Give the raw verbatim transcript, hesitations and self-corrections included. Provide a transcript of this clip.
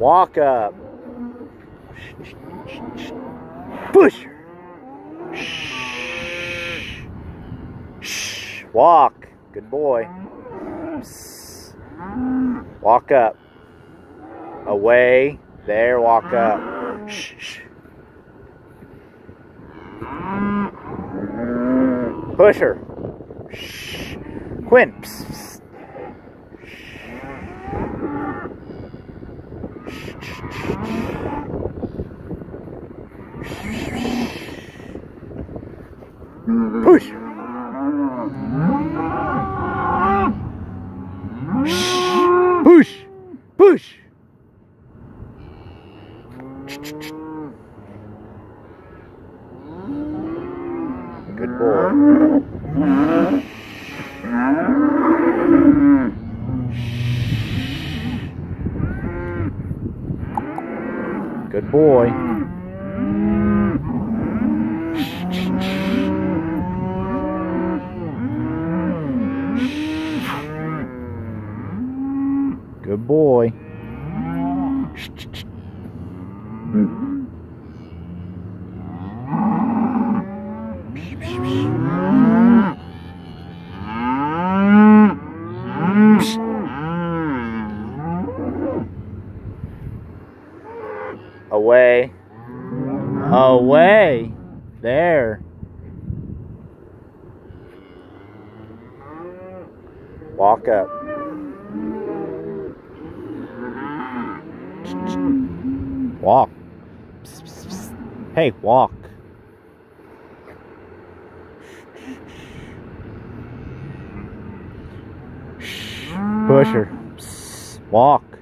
Walk up. Push. Walk. Good boy. Walk up. Away. There, walk up. Push her. Quinn. Push. Push. Push. Good boy. Good boy. Good boy. Away. Away. There. Walk up. Walk. Hey, walk. Push her. Walk.